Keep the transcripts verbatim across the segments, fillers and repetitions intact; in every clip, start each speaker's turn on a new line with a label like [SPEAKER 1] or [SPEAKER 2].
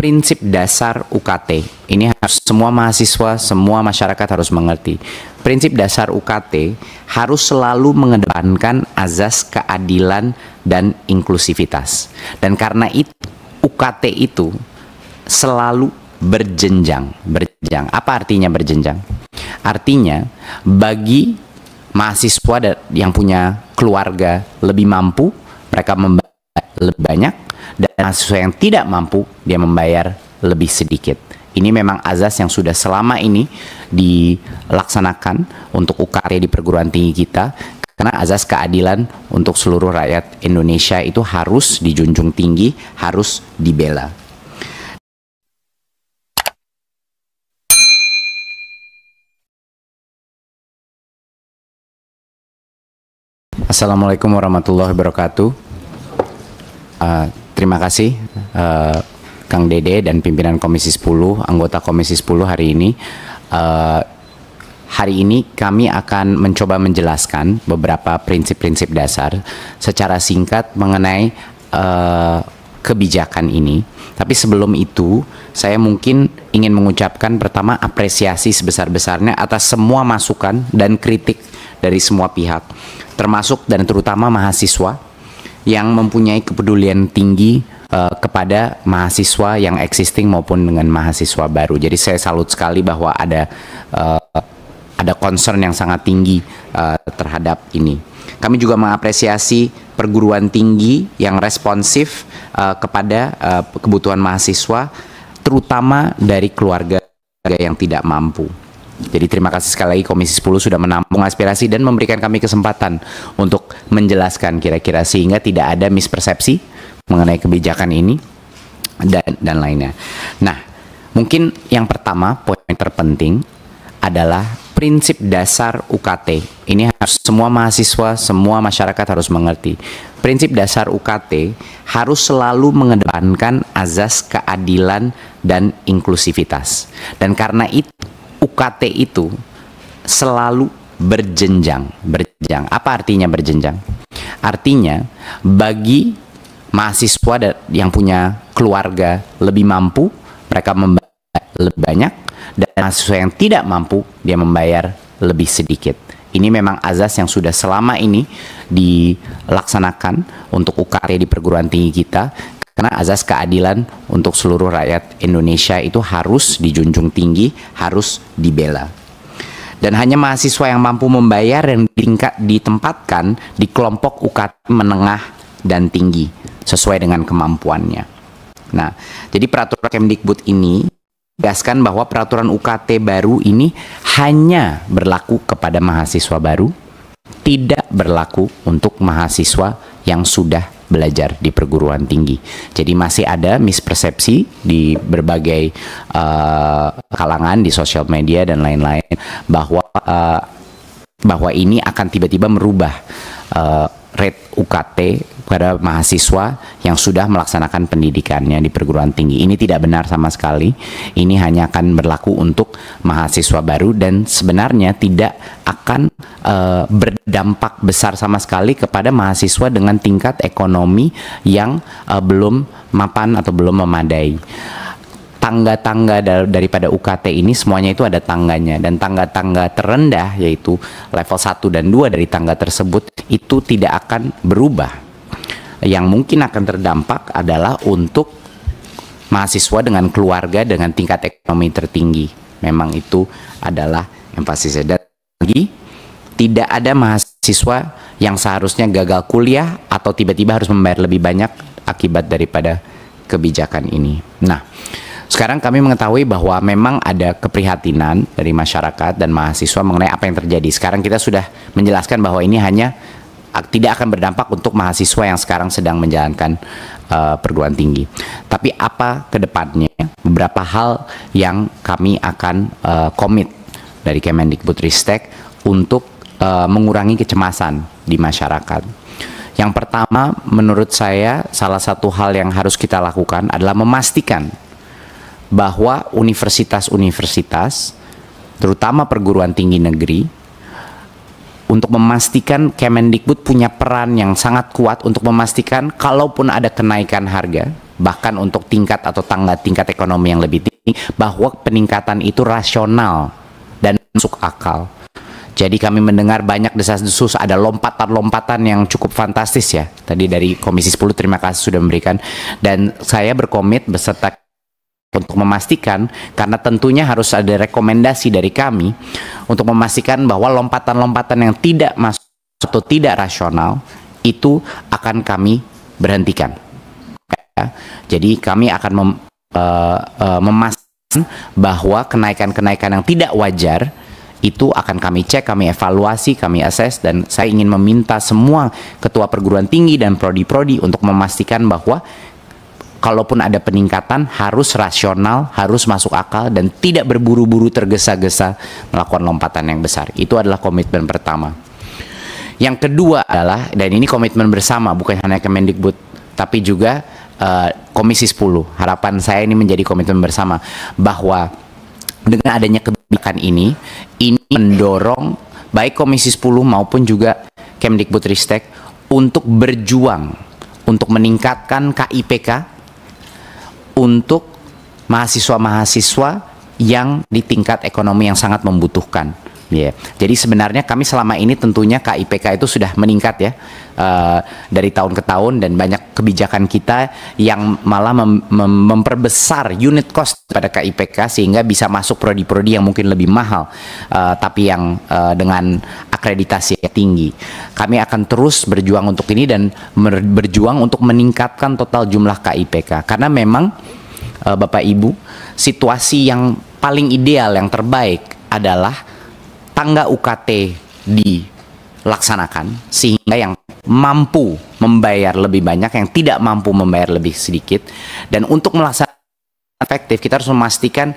[SPEAKER 1] prinsip dasar U K T. Ini harus semua mahasiswa, semua masyarakat harus mengerti. Prinsip dasar U K T harus selalu mengedepankan azas keadilan dan inklusivitas. Dan karena itu U K T itu selalu berjenjang. Berjenjang. Apa artinya berjenjang? Artinya bagi mahasiswa yang punya keluarga lebih mampu, mereka membayar lebih banyak, dan mahasiswa yang tidak mampu, dia membayar lebih sedikit. Ini memang azas yang sudah selama ini dilaksanakan untuk U K T di perguruan tinggi kita, karena azas keadilan untuk seluruh rakyat Indonesia itu harus dijunjung tinggi, harus dibela. Assalamualaikum warahmatullahi wabarakatuh. Uh, terima kasih uh, Kang Dede dan pimpinan Komisi sepuluh, anggota Komisi sepuluh hari ini. Uh, hari ini kami akan mencoba menjelaskan beberapa prinsip-prinsip dasar secara singkat mengenai uh, kebijakan ini. Tapi sebelum itu, saya mungkin ingin mengucapkan pertama apresiasi sebesar-besarnya atas semua masukan dan kritik dari semua pihak, termasuk dan terutama mahasiswa yang mempunyai kepedulian tinggi uh, kepada mahasiswa yang existing maupun dengan mahasiswa baru. Jadi saya salut sekali bahwa ada uh, ada concern yang sangat tinggi uh, terhadap ini. Kami juga mengapresiasi perguruan tinggi yang responsif uh, kepada uh, kebutuhan mahasiswa, terutama dari keluarga yang tidak mampu. Jadi terima kasih sekali lagi Komisi sepuluh sudah menampung aspirasi dan memberikan kami kesempatan untuk menjelaskan kira-kira sehingga tidak ada mispersepsi mengenai kebijakan ini dan dan lainnya. Nah, mungkin yang pertama poin terpenting adalah prinsip dasar U K T. Ini harus semua mahasiswa, semua masyarakat harus mengerti. Prinsip dasar U K T harus selalu mengedepankan azas keadilan dan inklusivitas. Dan karena itu U K T itu selalu berjenjang. Berjenjang. Apa artinya berjenjang? Artinya bagi mahasiswa yang punya keluarga lebih mampu, mereka membayar lebih banyak, dan mahasiswa yang tidak mampu, dia membayar lebih sedikit. Ini memang azas yang sudah selama ini dilaksanakan untuk U K T di perguruan tinggi kita, karena azas keadilan untuk seluruh rakyat Indonesia itu harus dijunjung tinggi, harus dibela. Dan hanya mahasiswa yang mampu membayar yang tingkat ditempatkan di kelompok U K T menengah dan tinggi sesuai dengan kemampuannya. Nah, jadi peraturan Kemdikbud ini menegaskan bahwa peraturan U K T baru ini hanya berlaku kepada mahasiswa baru, tidak berlaku untuk mahasiswa yang sudah belajar di perguruan tinggi. Jadi masih ada mispersepsi di berbagai uh, kalangan di sosial media dan lain-lain bahwa uh, bahwa ini akan tiba-tiba merubah uh, rate U K T pada mahasiswa yang sudah melaksanakan pendidikannya di perguruan tinggi. Ini tidak benar sama sekali. Ini hanya akan berlaku untuk mahasiswa baru dan sebenarnya tidak akan uh, berdampak besar sama sekali kepada mahasiswa dengan tingkat ekonomi yang uh, belum mapan atau belum memadai. Tangga-tangga daripada U K T ini semuanya itu ada tangganya, dan tangga-tangga terendah yaitu level satu dan dua dari tangga tersebut itu tidak akan berubah. Yang mungkin akan terdampak adalah untuk mahasiswa dengan keluarga dengan tingkat ekonomi tertinggi. Memang itu adalah emfasisnya. Dan lagi, tidak ada mahasiswa yang seharusnya gagal kuliah atau tiba-tiba harus membayar lebih banyak akibat daripada kebijakan ini. Nah, sekarang kami mengetahui bahwa memang ada keprihatinan dari masyarakat dan mahasiswa mengenai apa yang terjadi. Sekarang kita sudah menjelaskan bahwa ini hanya tidak akan berdampak untuk mahasiswa yang sekarang sedang menjalankan uh, perguruan tinggi. Tapi apa ke depannya? Beberapa hal yang kami akan uh, komit dari Kemendikbudristek untuk uh, mengurangi kecemasan di masyarakat. Yang pertama, menurut saya salah satu hal yang harus kita lakukan adalah memastikan bahwa universitas-universitas, terutama perguruan tinggi negeri, untuk memastikan Kemendikbud punya peran yang sangat kuat untuk memastikan kalaupun ada kenaikan harga, bahkan untuk tingkat atau tangga tingkat ekonomi yang lebih tinggi, bahwa peningkatan itu rasional dan masuk akal. Jadi kami mendengar banyak desas-desus, ada lompatan-lompatan yang cukup fantastis ya. Tadi dari Komisi sepuluh terima kasih sudah memberikan, dan saya berkomit beserta untuk memastikan, karena tentunya harus ada rekomendasi dari kami untuk memastikan bahwa lompatan-lompatan yang tidak masuk atau tidak rasional itu akan kami berhentikan. Ya. Jadi kami akan mem, uh, uh, memastikan bahwa kenaikan-kenaikan yang tidak wajar itu akan kami cek, kami evaluasi, kami assess, dan saya ingin meminta semua ketua perguruan tinggi dan prodi-prodi untuk memastikan bahwa kalaupun ada peningkatan harus rasional, harus masuk akal, dan tidak berburu-buru tergesa-gesa melakukan lompatan yang besar. Itu adalah komitmen pertama. Yang kedua adalah, dan ini komitmen bersama, bukan hanya Kemendikbud, tapi juga uh, Komisi sepuluh. Harapan saya ini menjadi komitmen bersama, bahwa dengan adanya kebijakan ini, ini mendorong baik Komisi sepuluh maupun juga Kemdikbudristek untuk berjuang, untuk meningkatkan K I P K, untuk mahasiswa-mahasiswa yang di tingkat ekonomi yang sangat membutuhkan. Yeah. Jadi sebenarnya kami selama ini tentunya K I P K itu sudah meningkat ya uh, dari tahun ke tahun, dan banyak kebijakan kita yang malah mem mem memperbesar unit cost pada K I P K sehingga bisa masuk prodi-prodi yang mungkin lebih mahal uh, tapi yang uh, dengan akreditasi yang tinggi. Kami akan terus berjuang untuk ini dan berjuang untuk meningkatkan total jumlah K I P K, karena memang uh, Bapak Ibu, situasi yang paling ideal, yang terbaik adalah tangga U K T dilaksanakan sehingga yang mampu membayar lebih banyak, yang tidak mampu membayar lebih sedikit. Dan untuk melaksanakan efektif, kita harus memastikan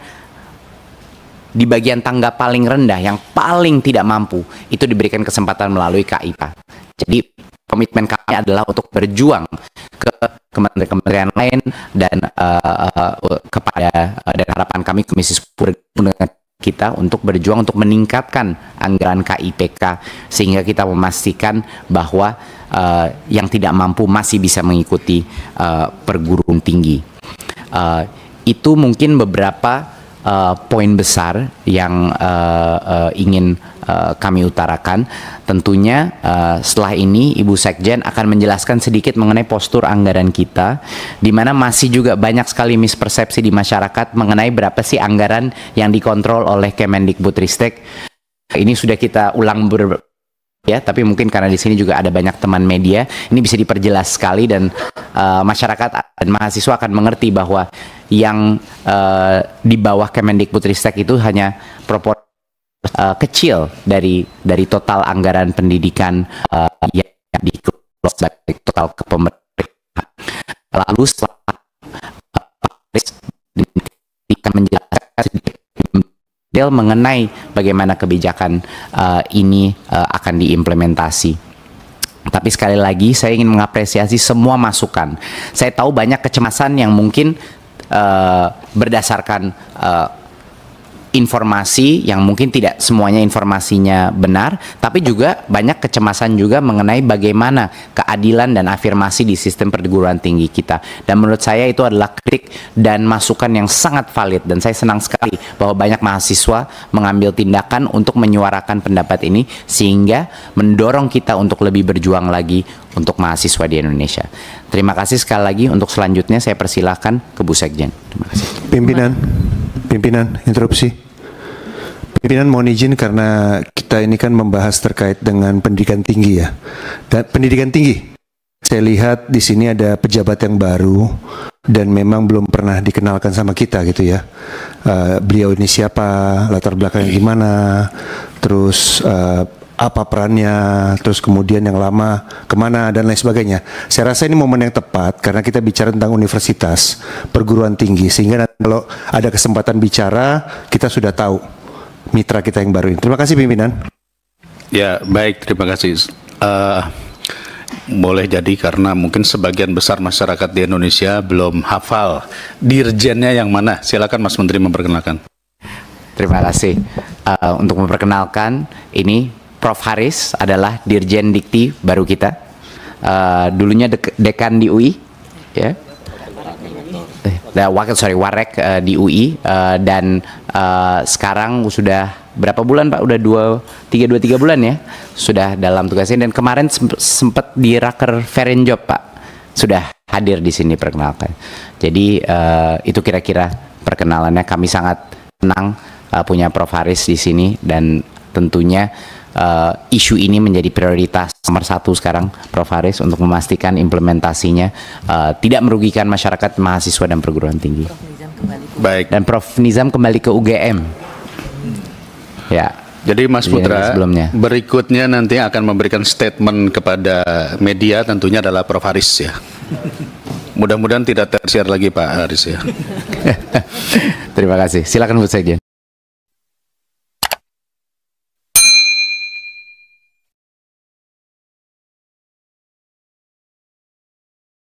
[SPEAKER 1] di bagian tangga paling rendah, yang paling tidak mampu, itu diberikan kesempatan melalui K I P A. Jadi komitmen kami adalah untuk berjuang ke kementerian-kementerian lain dan uh, uh, kepada uh, dan harapan kami Komisi sepuluh dengan kita untuk berjuang untuk meningkatkan anggaran K I P K sehingga kita memastikan bahwa uh, yang tidak mampu masih bisa mengikuti uh, perguruan tinggi. Uh, itu mungkin beberapa uh, poin besar yang uh, uh, ingin uh, kami utarakan. Tentunya uh, setelah ini Ibu Sekjen akan menjelaskan sedikit mengenai postur anggaran kita, di mana masih juga banyak sekali mispersepsi di masyarakat mengenai berapa sih anggaran yang dikontrol oleh Kemendikbudristek. Ini sudah kita ulang ber ya, tapi mungkin karena di sini juga ada banyak teman media, ini bisa diperjelas sekali, dan uh, masyarakat dan mahasiswa akan mengerti bahwa yang uh, di bawah Kemendikbudristek itu hanya proporsi Uh, kecil dari dari total anggaran pendidikan uh, yang dikelola sebagai total kepemerintahan. Lalu setelah uh, menjelaskan sedikit detail mengenai bagaimana kebijakan uh, ini uh, akan diimplementasi. Tapi sekali lagi saya ingin mengapresiasi semua masukan. Saya tahu banyak kecemasan yang mungkin uh, berdasarkan uh, informasi yang mungkin tidak semuanya informasinya benar, tapi juga banyak kecemasan juga mengenai bagaimana keadilan dan afirmasi di sistem perguruan tinggi kita. Dan menurut saya itu adalah kritik dan masukan yang sangat valid, dan saya senang sekali bahwa banyak mahasiswa mengambil tindakan untuk menyuarakan pendapat ini sehingga mendorong kita untuk lebih berjuang lagi untuk mahasiswa di Indonesia. Terima kasih sekali lagi. Untuk selanjutnya saya persilahkan ke Bu Sekjen. Terima kasih.
[SPEAKER 2] Pimpinan, pimpinan, interupsi. Pimpinan mohon izin karena kita ini kan membahas terkait dengan pendidikan tinggi ya. Dan pendidikan tinggi, saya lihat di sini ada pejabat yang baru dan memang belum pernah dikenalkan sama kita gitu ya. Uh, beliau ini siapa, latar belakangnya gimana, terus uh, apa perannya, terus kemudian yang lama kemana dan lain sebagainya. Saya rasa ini momen yang tepat karena kita bicara tentang universitas, perguruan tinggi, sehingga nanti kalau ada kesempatan bicara kita sudah tahu mitra kita yang baru ini. Terima kasih pimpinan.
[SPEAKER 3] Ya baik, terima kasih. Uh, boleh jadi karena mungkin sebagian besar masyarakat di Indonesia belum hafal dirjennya yang mana. Silakan Mas Menteri memperkenalkan.
[SPEAKER 1] Terima kasih. Uh, untuk memperkenalkan, ini Prof Haris adalah Dirjen Dikti baru kita. uh, dulunya dek dekan di U I, ya. Eh, wakil sorry Warek uh, di U I uh, dan uh, sekarang sudah berapa bulan Pak? Udah dua tiga dua tiga bulan ya sudah dalam tugasnya, dan kemarin sempat di Raker Verenjob Pak, sudah hadir di sini perkenalkan. Jadi uh, itu kira-kira perkenalannya. Kami sangat senang uh, punya Prof Haris di sini, dan tentunya uh, isu ini menjadi prioritas nomor satu sekarang Prof Haris untuk memastikan implementasinya uh, tidak merugikan masyarakat, mahasiswa dan perguruan tinggi.
[SPEAKER 3] Baik.
[SPEAKER 1] Dan Prof Nizam kembali ke U G M. Ya.
[SPEAKER 3] Jadi Mas Putra,
[SPEAKER 1] sebelumnya.
[SPEAKER 3] berikutnya nanti akan memberikan statement kepada media, tentunya adalah Prof Haris ya. Mudah-mudahan tidak tersiar lagi Pak Haris ya.
[SPEAKER 1] Terima kasih. Silakan Bu Sekjen.